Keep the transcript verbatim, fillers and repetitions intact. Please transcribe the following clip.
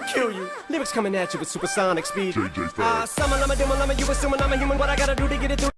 kill you. Lyrics coming at you with supersonic speed. J J Ah, uh, summer, lama, duma, lama, you assuming I'm a human. What I gotta do to get it through?